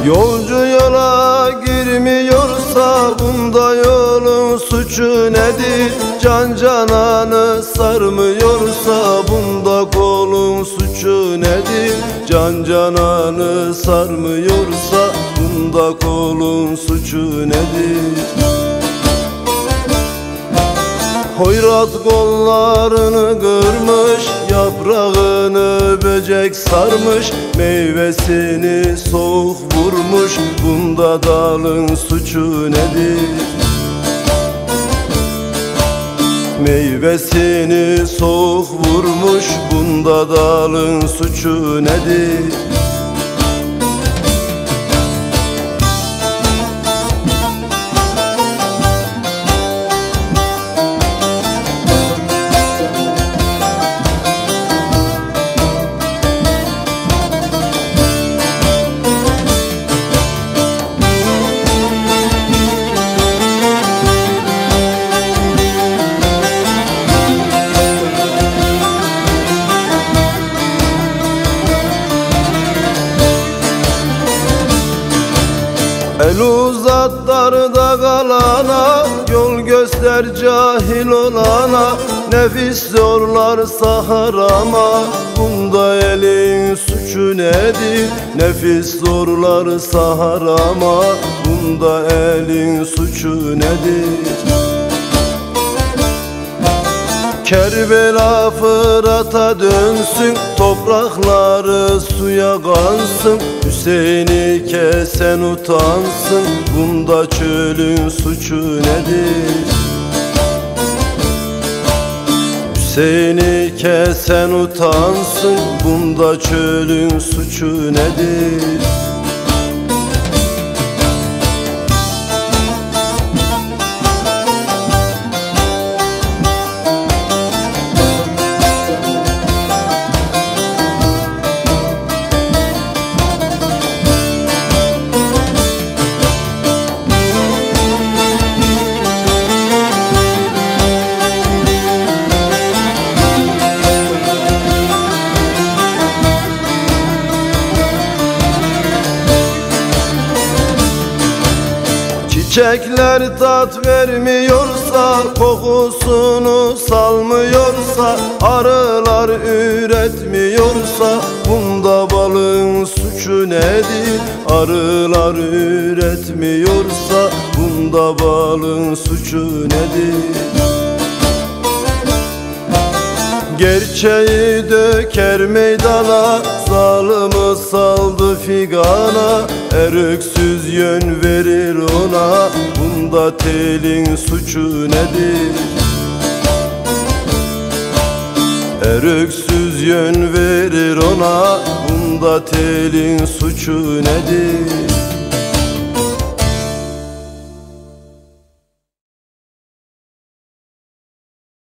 Yolcu yola girmiyorsa bunda yolun suçu nedir? Can cananı sarmıyorsa bunda kolun suçu nedir? Can cananı sarmıyorsa bunda kolun suçu nedir? Hoyrat kollarını kırmış, yaprağını böcek sarmış, meyvesini soğuk vurmuş, bunda dalın suçu nedir? Meyvesini soğuk vurmuş, bunda dalın suçu nedir? El uzat darda kalana, yol göster cahil olana. Nefis zorlarsa harama, bunda elin suçu nedir? Nefis zorlarsa harama, bunda elin suçu nedir? Kerbela Fırat'a dönsün, toprakları suya kansın. Hüseyin'i kesen utansın, bunda çölün suçu nedir? Hüseyin'i kesen utansın, bunda çölün suçu nedir? Çiçekler tat vermiyorsa, kokusunu salmıyorsa, arılar üretmiyorsa, bunda balın suçu nedir? Arılar üretmiyorsa, bunda balın suçu nedir? Gerçeği döker meydana, zalımı saldı figana. Eröksüz yön verir ona, bunda telin suçu nedir? Eröksüz yön verir ona, bunda telin suçu nedir?